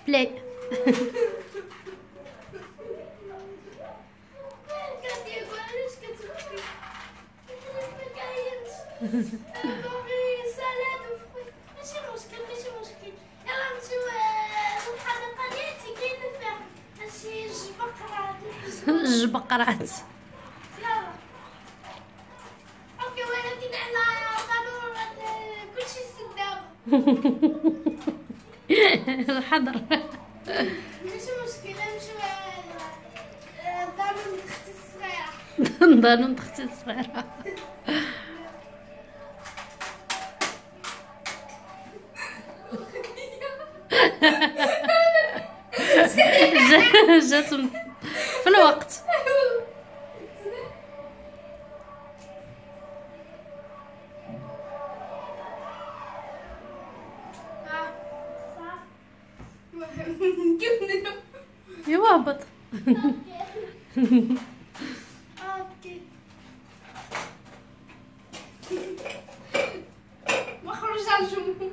بلاي. الجبقرات. اوكي ولكن على ضرورة كلشي سداب. الحضر. ماشي مشكلة نمشيو لدار اختي الصغيرة. دار اختي الصغيرة. جاتهم في الوقت. ايوا هبط. اوكي وخرج على الجمهور.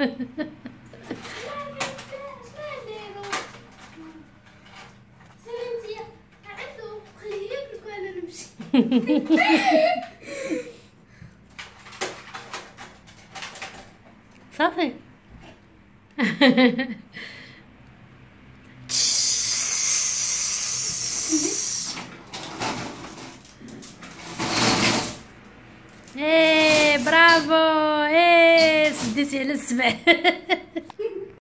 صافي. ايه برافو، ايه سديتي على السبع.